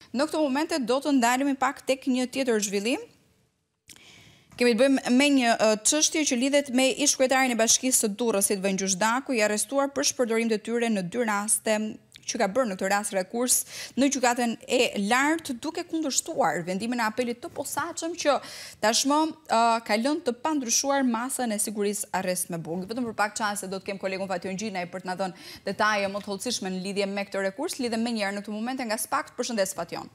Në këtë momente do të ndalemi pak tek një tjetër zhvillim. Kemi të bëjmë me një çështje që lidhet me ish-kryetarin e Bashkisë së Durrësit Vëngjush Daku, i arrestuar për shpërdorim detyre në 2 raste që ka bërë në këtë rast rekurs në gjykatën e lartë, duke kundërshtuar vendimin e apelit të posaçëm që tashmë ka lënë të pandryshuar masën e sigurisë arrest me burg. Vetëm për pak çaste do të kem kolegun Fatjon Gjinaj për të na dhënë detaje më të hollësishme në lidhje me këtë rekurs. Lidhem më njëherë në këtë momente nga Spakt. Përshëndes Fatjon.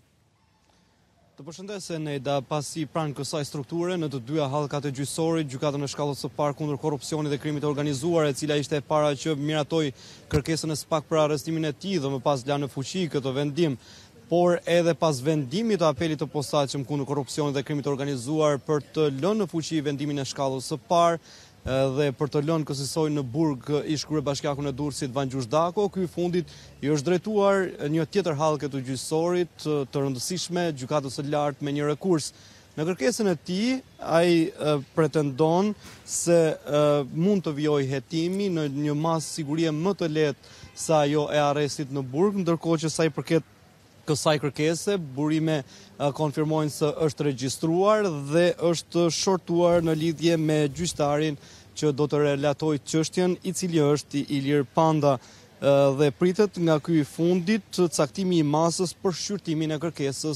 Të përshëndesë Nejda, pasi pranë kësaj strukture në të dyja hallkat e gjyqësorit, gjykata në shkallës së parë kundër korrupsionit dhe krimit të organizuar, e cila ishte e para që miratoi kërkesën e SPAK për arrestimin e tij dhe më pas la në fuqi këtë vendim, por edhe pas vendimit të apelit të posaçëm kundër korrupsionit dhe krimit të organizuar për të lënë në fuqi vendimin e shkallës së parë dhe për të lënë kësaj në burg ish kryebashkiakun e Durrësit Vëngjush Daku, ky fundit i është drejtuar një tjetër hallke të gjyqësorit të rëndësishme, gjykatës së lartë me një rekurs. Në kërkesën e tij, ai pretendon se mund të vijojë hetimi në një masë sigurie më të lehtë se ajo e arrestit në burg, ndërkohë që sa i përket kësaj kërkese, burime konfirmojnë se është regjistruar dhe është shortuar në lidhje me gjyqtarin që do të relatojë çështjen, i cili është Ilir Panda, dhe pritet nga ky fundit caktimi i masës për shqyrtimin e kërkesës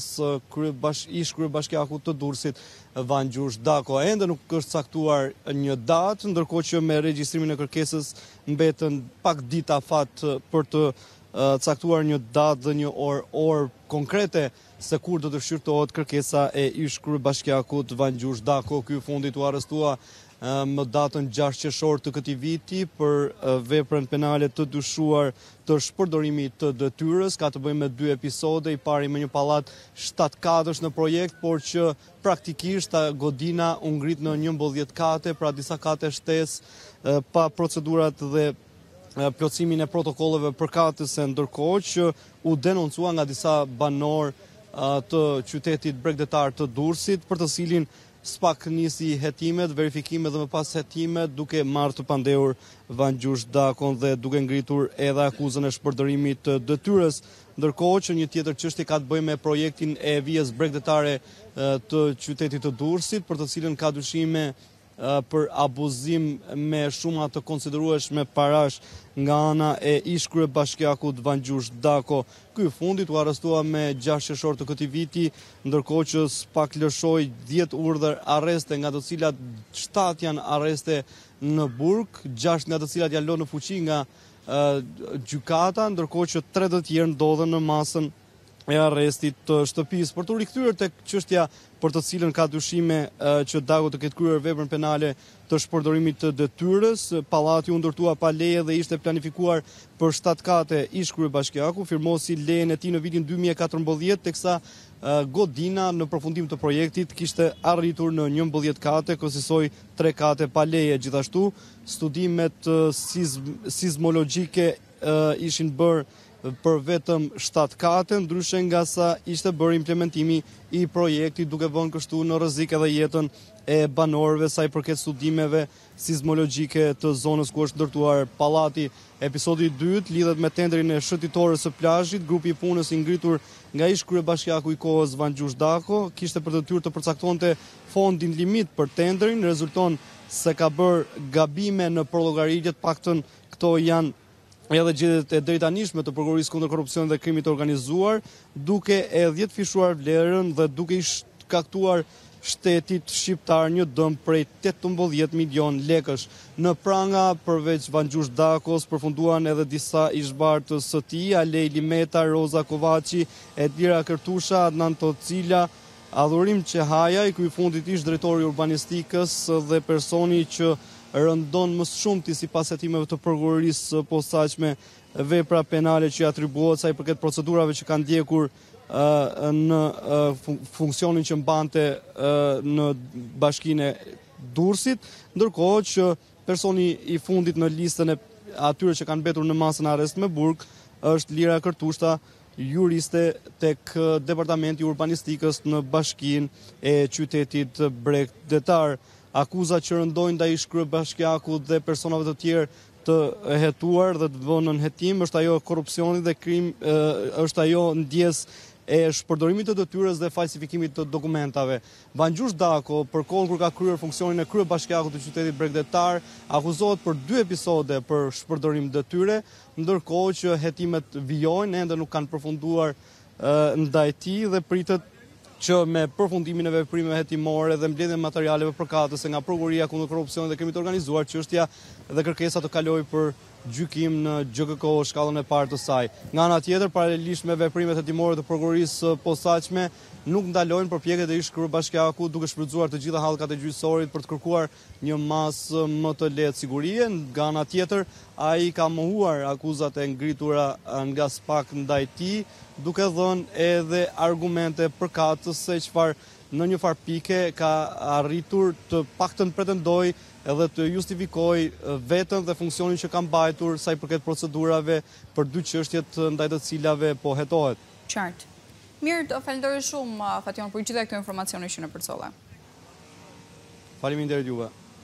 ish kryebashkiakut të Durrësit Vëngjush Daku. Ende nuk është caktuar një datë, ndërkohë që me regjistrimin e kërkesës mbeten pak ditë afat për të caktuar një datë dhe një orë konkrete se kur do të shqyrtohet kërkesa e ish kryebashkiakut Vëngjush Daku. Ky fundit u arrestua më datën 6 qershor të këtij viti për veprën penale të dyshuar të shpërdorimit të detyrës. Ka të bëjë me 2 episode, i pari me një pallat 7 katësh në projekt, por që praktikisht godina u ngrit në 11 kate, pra disa kate shtesë pa procedurat dhe plotësimin e protokolleve përkatëse, ndërkohë që u denoncua nga disa banor të qytetit bregdetar të Durrësit, për të cilin SPAK nisi hetimet, verifikimet dhe më pas hetimet, duke marrë të pandehur Vëngjush Dakun dhe duke ngritur edhe akuzën e shpërdorimit të detyrës, ndërkohë që një tjetër çështje ka të bëjë me projektin e vijës bregdetare të qytetit të Durrësit, për të cilën ka dyshime për abuzim me shuma të konsiderueshme parash nga ana e ish kryebashkiakut Vëngjush Daku. Ky fundit u arrestua me 6 qershor të këtij viti, ndërkohë që SPAK lëshoi 10 urdhër arreste, nga të cilat 7 janë arreste në burg, 6 nga të cilat janë lënë në fuqi nga gjykata, ndërkohë që 3 të tjerë ndodhen në masën e arrestit të shtëpisë. Për të rikthyer tek çështja për të cilën ka dyshime që Daku të ketë kryer veprën penale të shpërdorimit të detyrës, pallati u ndërtua pa leje dhe ishte planifikuar për 7 kate ish kryebashkiaku, firmosi lejen e tij në vitin 2014, teksa godina në përfundim të projektit kishte arritur në 11 kate, kësaj 3 kate pa leje. Gjithashtu, studimet sismologjike ishin bërë për vetëm 7 kate, ndryshe nga sa ishte bërë implementimi i projektit, duke vënë kështu në rrezik edhe jetën e banorëve sa i përket studimeve sismologjike të zonës ku është ndërtuar pallati. Episodi i dytë lidhet me tenderin e shëtitores së plazhit. Grupi i punës i ngritur nga ish kryebashkiaku i kohës Vëngjush Daku kishte për detyrë të përcaktonte fondin limit për tenderin, rezulton se ka bërë gabime në llogaritjet, paktën këto janë edhe gjetjet e drejtanishme të prokurorisë kundër korrupsionit dhe krimit të organizuar, duke e 10 fishuar vlerën dhe duke i shkaktuar shtetit shqiptar një dëm prej 18 milion lekësh. Në pranga, përveç Vëngjush Dakos, përfunduan edhe disa ishbarë të së tij, Alej Limeta, Roza Kovaçi, Edira Kërtusha, Adnan Tocila, Adhurim Çehaja, i cui fundit ish drejtori urbanistikës dhe personi që rëndon më shumti sipas hetimeve të prokurorisë së posaçme vepra penale që i atribuohet sa i përket procedurave që kanë ndjekur në funksionin që mbante në bashkinë e Durrësit, ndërkohë që personi i fundit në listën e atyre që kanë mbetur në masën e arrest me burg është Lira Kërtushta, juriste tek Departamenti i Urbanistikës në bashkinë e qytetit bregdetar. Akuzat që rëndojnë ndaj ish kryebashkiakut dhe personave të tjerë të hetuar dhe të vënë në hetim është ajo korrupsioni dhe krim, është ajo ndjes e shpërdorimit të detyrës dhe falsifikimit të dokumentave. Banxhush Dako, për kohën kur ka kryer funksionin e kryebashkiakut të qytetit bregdetar, akuzohet për 2 episode për shpërdorim detyre, ndërkohë që hetimet vijojnë, ende nuk kanë përfunduar ndaj tij dhe pritet që me përfundimin e veprimeve hetimore dhe mbledhjen e materialeve përkatëse nga Prokuroria kundër korrupsionit dhe krimit të organizuar, çështja dhe kërkesa të kalojë për gjykim në GKK shkallën e parë të saj. Nga ana tjetër, paralelisht me veprimet hetimore të prokurorisë së posaçme, nuk ndalojnë përpjekjet e ish kryebashkiakut duke shfrytzuar të gjitha hallkat e gjyqësorit për të kërkuar një masë më të lehtë sigurie. Nga ana tjetër, ai ka mohuar akuzat e ngritura nga SPAK ndaj tij, duke dhënë edhe argumente përkatëse se çfarë në një farë pike ka arritur të paktën pretendoj edhe të justifikoj vetën dhe funksionin që ka mbajtur sa i përket procedurave për 2 çështjet ndaj të cilave po hetohet. Qartë. Mirë, të falenderoj shumë Fation për gjitha këto informacione që na përcolle. Faleminderit juve.